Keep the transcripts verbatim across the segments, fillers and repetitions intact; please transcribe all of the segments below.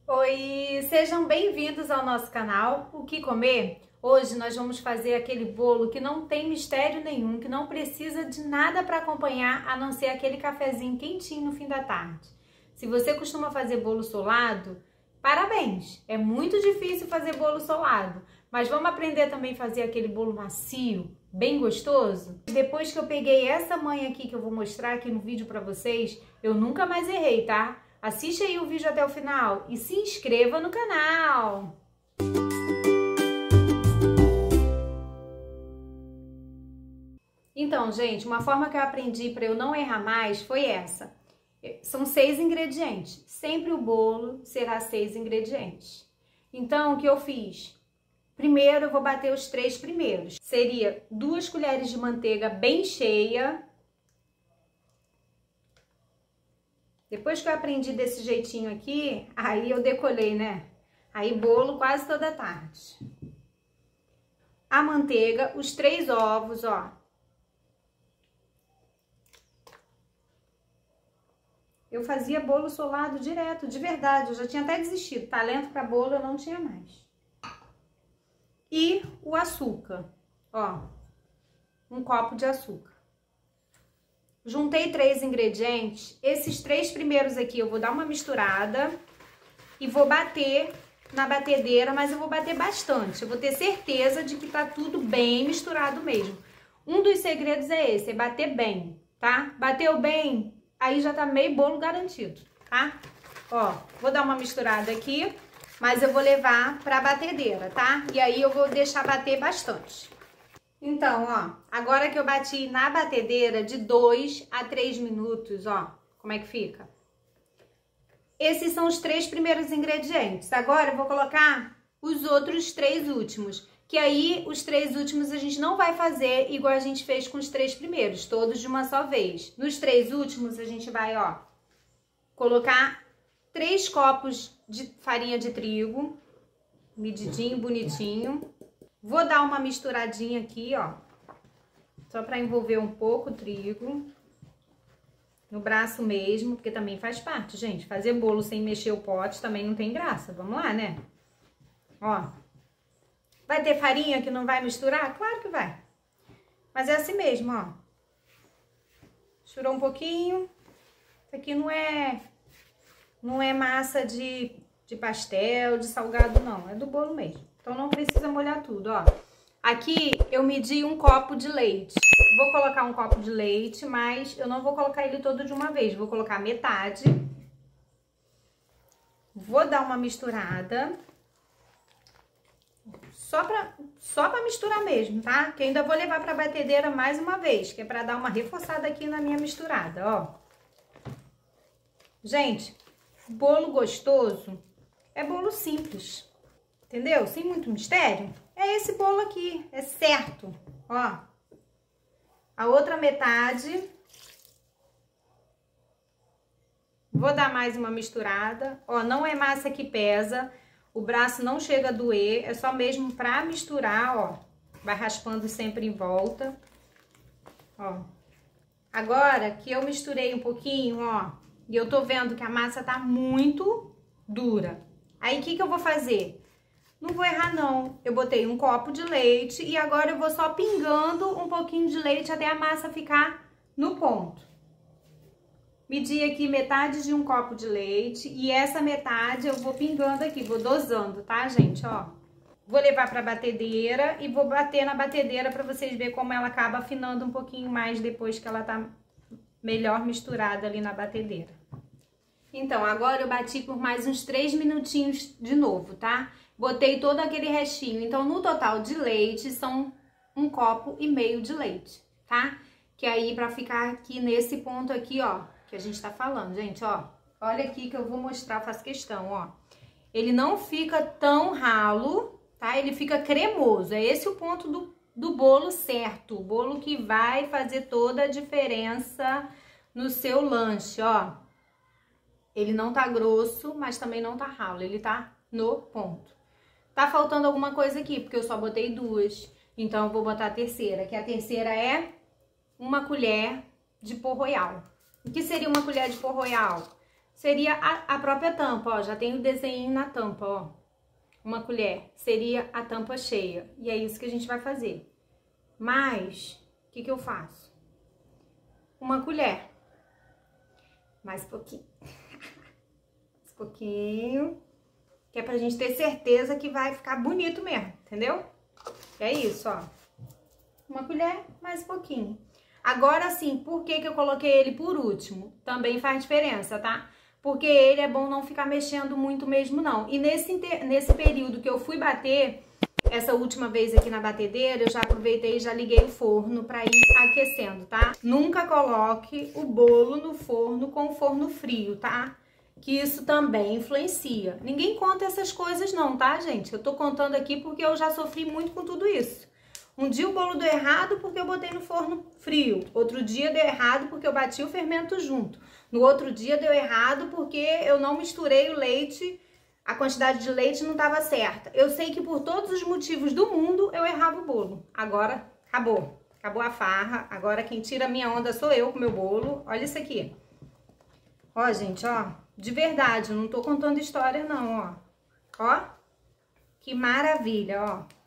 Oi, sejam bem-vindos ao nosso canal O Que Comer. Hoje nós vamos fazer aquele bolo que não tem mistério nenhum, que não precisa de nada para acompanhar, a não ser aquele cafezinho quentinho no fim da tarde. Se você costuma fazer bolo solado, parabéns! É muito difícil fazer bolo solado, mas vamos aprender também a fazer aquele bolo macio, bem gostoso? Depois que eu peguei essa manha aqui que eu vou mostrar aqui no vídeo para vocês, eu nunca mais errei, tá? Assiste aí o vídeo até o final e se inscreva no canal! Então, gente, uma forma que eu aprendi para eu não errar mais foi essa. São seis ingredientes. Sempre o bolo será seis ingredientes. Então, o que eu fiz? Primeiro, eu vou bater os três primeiros. Seria duas colheres de manteiga bem cheia. Depois que eu aprendi desse jeitinho aqui, aí eu decolei, né? Aí bolo quase toda tarde. A manteiga, os três ovos, ó. Eu fazia bolo solado direto, de verdade. Eu já tinha até desistido. Talento para bolo eu não tinha mais. E o açúcar, ó. Um copo de açúcar. Juntei três ingredientes. Esses três primeiros aqui eu vou dar uma misturada e vou bater na batedeira, mas eu vou bater bastante. Eu vou ter certeza de que tá tudo bem misturado mesmo. Um dos segredos é esse, é bater bem, tá? Bateu bem, aí já tá meio bolo garantido, tá? Ó, vou dar uma misturada aqui, mas eu vou levar pra batedeira, tá? E aí eu vou deixar bater bastante. Então, ó, agora que eu bati na batedeira de dois a três minutos, ó, como é que fica? Esses são os três primeiros ingredientes. Agora eu vou colocar os outros três últimos, que aí os três últimos a gente não vai fazer igual a gente fez com os três primeiros, todos de uma só vez. Nos três últimos a gente vai, ó, colocar três copos de farinha de trigo, medidinho, bonitinho. Vou dar uma misturadinha aqui, ó, só para envolver um pouco o trigo, no braço mesmo, porque também faz parte, gente. Fazer bolo sem mexer o pote também não tem graça, vamos lá, né? Ó, vai ter farinha que não vai misturar? Claro que vai, mas é assim mesmo, ó. Misturou um pouquinho, isso aqui não é, não é massa de, de pastel, de salgado, não, é do bolo mesmo. Então, não precisa molhar tudo, ó. Aqui, eu medi um copo de leite. Vou colocar um copo de leite, mas eu não vou colocar ele todo de uma vez. Vou colocar metade. Vou dar uma misturada. Só pra, só pra misturar mesmo, tá? Que ainda vou levar pra batedeira mais uma vez, que é pra dar uma reforçada aqui na minha misturada, ó. Gente, bolo gostoso é bolo simples. Entendeu? Sem muito mistério. É esse bolo aqui, é certo. Ó. A outra metade. Vou dar mais uma misturada. Ó, não é massa que pesa. O braço não chega a doer. É só mesmo pra misturar, ó. Vai raspando sempre em volta. Ó. Agora que eu misturei um pouquinho, ó. E eu tô vendo que a massa tá muito dura. Aí, o que que eu vou fazer? Não vou errar, não. Eu botei um copo de leite e agora eu vou só pingando um pouquinho de leite até a massa ficar no ponto. Medi aqui metade de um copo de leite e essa metade eu vou pingando aqui, vou dosando, tá, gente? Ó, vou levar pra batedeira e vou bater na batedeira pra vocês verem como ela acaba afinando um pouquinho mais depois que ela tá melhor misturada ali na batedeira. Então, agora eu bati por mais uns três minutinhos de novo, tá? Botei todo aquele restinho. Então, no total de leite, são um copo e meio de leite, tá? Que aí, pra ficar aqui nesse ponto aqui, ó, que a gente tá falando, gente, ó. Olha aqui que eu vou mostrar, faço questão, ó. Ele não fica tão ralo, tá? Ele fica cremoso. É esse o ponto do, do bolo certo. O bolo que vai fazer toda a diferença no seu lanche, ó. Ele não tá grosso, mas também não tá ralo. Ele tá no ponto. Tá faltando alguma coisa aqui, porque eu só botei duas. Então, eu vou botar a terceira, que a terceira é uma colher de pó royal. O que seria uma colher de pó royal? seria a, a própria tampa, ó. Já tem o desenho na tampa, ó. Uma colher seria a tampa cheia. E é isso que a gente vai fazer. Mas, o que que eu faço? Uma colher. Mais pouquinho. Mais pouquinho. Que é pra gente ter certeza que vai ficar bonito mesmo, entendeu? É isso, ó. Uma colher, mais pouquinho. Agora sim, por que que eu coloquei ele por último? Também faz diferença, tá? Porque ele é bom não ficar mexendo muito mesmo, não. E nesse, nesse período que eu fui bater, essa última vez aqui na batedeira, eu já aproveitei e já liguei o forno pra ir aquecendo, tá? Nunca coloque o bolo no forno com o forno frio, tá? Que isso também influencia. Ninguém conta essas coisas não, tá, gente? Eu tô contando aqui porque eu já sofri muito com tudo isso. Um dia o bolo deu errado porque eu botei no forno frio. Outro dia deu errado porque eu bati o fermento junto. No outro dia deu errado porque eu não misturei o leite, a quantidade de leite não estava certa. Eu sei que por todos os motivos do mundo eu errava o bolo. Agora acabou. Acabou a farra. Agora quem tira a minha onda sou eu com meu bolo. Olha isso aqui. Ó, gente, ó. De verdade, eu não tô contando história não, ó. Ó. Que maravilha, ó.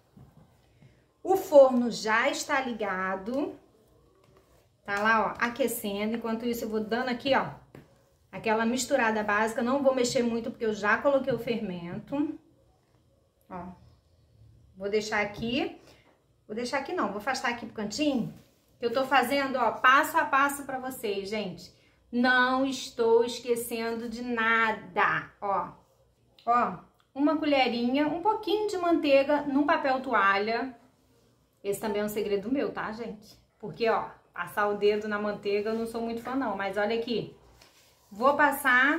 O forno já está ligado, tá lá, ó, aquecendo. Enquanto isso eu vou dando aqui, ó, aquela misturada básica. Não vou mexer muito porque eu já coloquei o fermento. Ó, vou deixar aqui, vou deixar aqui não, vou afastar aqui pro cantinho. Eu tô fazendo, ó, passo a passo pra vocês, gente. Não estou esquecendo de nada, ó. Ó, uma colherinha, um pouquinho de manteiga num papel toalha. Esse também é um segredo meu, tá, gente? Porque, ó, passar o dedo na manteiga eu não sou muito fã, não. Mas olha aqui. Vou passar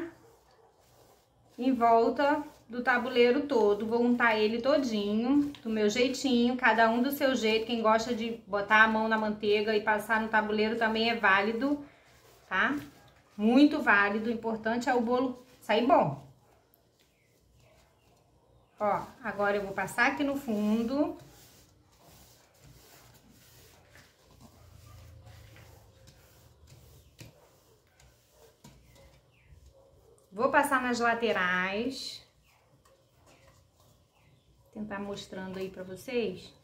em volta do tabuleiro todo. Vou untar ele todinho, do meu jeitinho. Cada um do seu jeito. Quem gosta de botar a mão na manteiga e passar no tabuleiro também é válido, tá? Muito válido. O importante é o bolo sair bom. Ó, agora eu vou passar aqui no fundo. Vou passar nas laterais. Vou tentar mostrando aí pra vocês.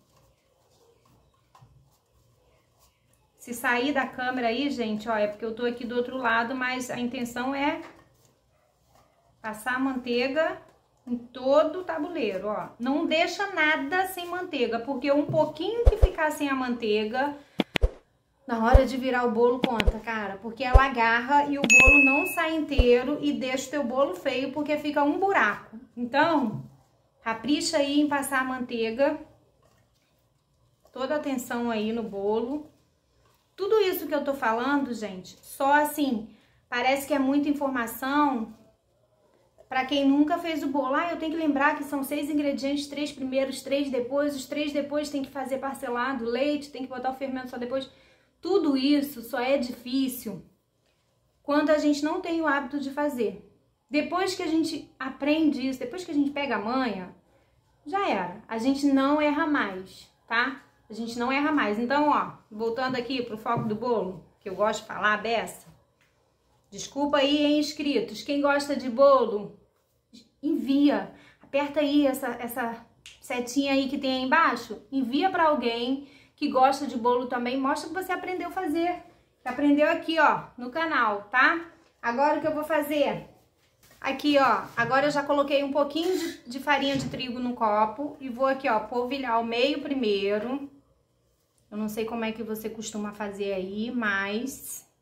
Se sair da câmera aí, gente, ó, é porque eu tô aqui do outro lado, mas a intenção é passar a manteiga em todo o tabuleiro, ó. Não deixa nada sem manteiga, porque um pouquinho que ficar sem a manteiga, na hora de virar o bolo, conta, cara, porque ela agarra e o bolo não sai inteiro e deixa o teu bolo feio, porque fica um buraco. Então, capricha aí em passar a manteiga, toda a atenção aí no bolo. Tudo isso que eu tô falando, gente, só assim, parece que é muita informação pra quem nunca fez o bolo. Ah, eu tenho que lembrar que são seis ingredientes, três primeiros, três depois, os três depois tem que fazer parcelado, leite, tem que botar o fermento só depois. Tudo isso só é difícil quando a gente não tem o hábito de fazer. Depois que a gente aprende isso, depois que a gente pega a manha, já era. A gente não erra mais, tá? A gente não erra mais. Então, ó, voltando aqui pro foco do bolo, que eu gosto de falar dessa. Desculpa aí, hein, inscritos. Quem gosta de bolo, envia. Aperta aí essa, essa setinha aí que tem aí embaixo. Envia pra alguém que gosta de bolo também, mostra que você aprendeu a fazer. Que aprendeu aqui, ó, no canal, tá? Agora o que eu vou fazer? Aqui, ó, agora eu já coloquei um pouquinho de, de farinha de trigo no copo e vou aqui, ó, polvilhar o meio primeiro. Eu não sei como é que você costuma fazer aí, mas...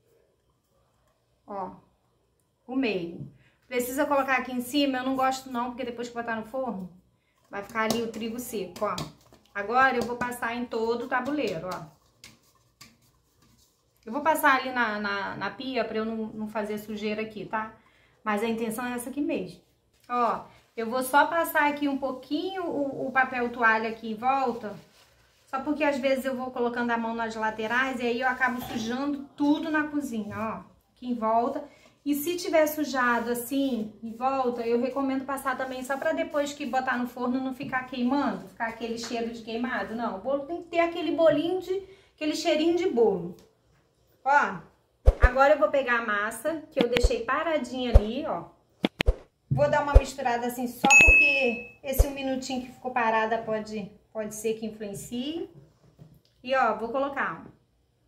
Ó, o meio. Precisa colocar aqui em cima? Eu não gosto não, porque depois que botar no forno, vai ficar ali o trigo seco, ó. Agora eu vou passar em todo o tabuleiro, ó. Eu vou passar ali na, na, na pia pra eu não, não fazer sujeira aqui, tá? Mas a intenção é essa aqui mesmo. Ó, eu vou só passar aqui um pouquinho o, o papel toalha aqui em volta. Só porque às vezes eu vou colocando a mão nas laterais e aí eu acabo sujando tudo na cozinha, ó. Aqui em volta. E se tiver sujado assim, em volta, eu recomendo passar também só pra depois que botar no forno não ficar queimando, ficar aquele cheiro de queimado. Não, o bolo tem que ter aquele bolinho de, aquele cheirinho de bolo. Ó, Agora eu vou pegar a massa, que eu deixei paradinha ali, ó. Vou dar uma misturada assim, só porque esse um minutinho que ficou parada pode, pode ser que influencie. E, ó, vou colocar, ó.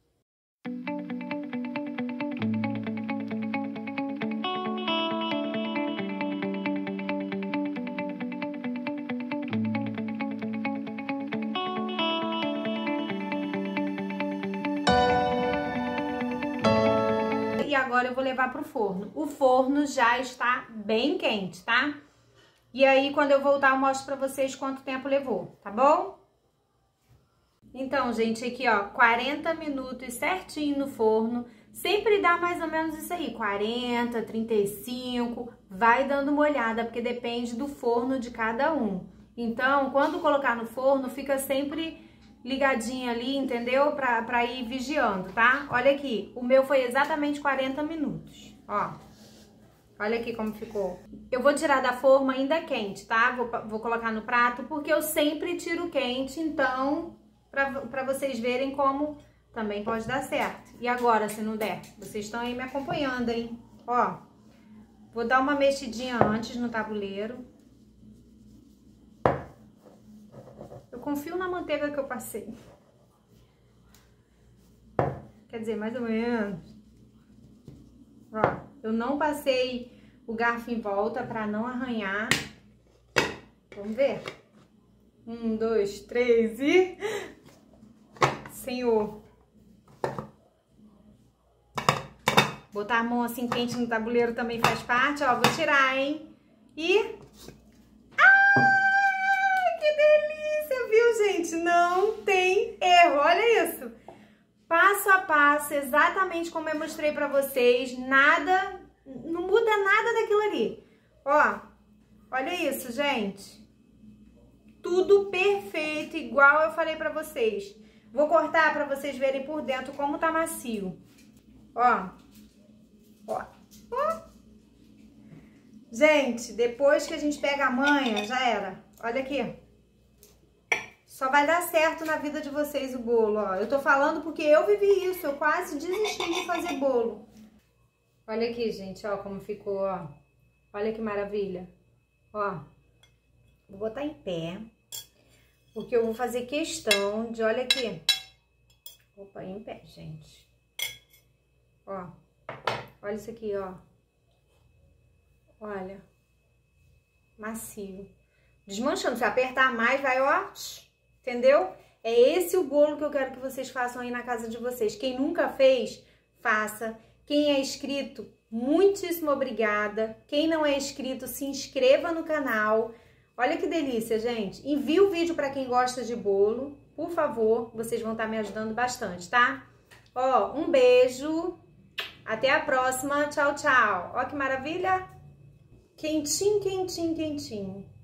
E agora eu vou levar pro forno. O forno já está bem quente, tá? E aí, quando eu voltar, eu mostro pra vocês quanto tempo levou, tá bom? Então, gente, aqui, ó, quarenta minutos certinho no forno. Sempre dá mais ou menos isso aí, quarenta, trinta e cinco. Vai dando uma olhada, porque depende do forno de cada um. Então, quando colocar no forno, fica sempre ligadinho ali, entendeu? Pra, pra ir vigiando, tá? Olha aqui, o meu foi exatamente quarenta minutos, ó. Olha aqui como ficou. Eu vou tirar da forma ainda quente, tá? Vou, vou colocar no prato, porque eu sempre tiro quente, então, pra, pra vocês verem como também pode dar certo. E agora, se não der? Vocês estão aí me acompanhando, hein? Ó, vou dar uma mexidinha antes no tabuleiro. Eu confio na manteiga que eu passei. Quer dizer, mais ou menos. Ó, eu não passei o garfo em volta pra não arranhar. Vamos ver? Um, dois, três e... Senhor. Botar a mão assim quente no tabuleiro também faz parte. Ó, vou tirar, hein? E... Gente, não tem erro, olha isso, passo a passo, exatamente como eu mostrei pra vocês, nada, não muda nada daquilo ali, ó, olha isso, gente, tudo perfeito, igual eu falei pra vocês. Vou cortar pra vocês verem por dentro como tá macio, ó, ó, ó. Gente, depois que a gente pega a manha, já era, olha aqui. Só vai dar certo na vida de vocês o bolo, ó. Eu tô falando porque eu vivi isso, eu quase desisti de fazer bolo. Olha aqui, gente, ó, como ficou, ó. Olha que maravilha. Ó, vou botar em pé, porque eu vou fazer questão de, olha aqui. Opa, em pé, gente. Ó, olha isso aqui, ó. Olha, macio. Desmanchando, se apertar mais, vai, ó... Entendeu? É esse o bolo que eu quero que vocês façam aí na casa de vocês. Quem nunca fez, faça. Quem é inscrito, muitíssimo obrigada. Quem não é inscrito, se inscreva no canal. Olha que delícia, gente. Envie o vídeo para quem gosta de bolo. Por favor, vocês vão estar me ajudando bastante, tá? Ó, um beijo. Até a próxima. Tchau, tchau. Ó que maravilha. Quentinho, quentinho, quentinho.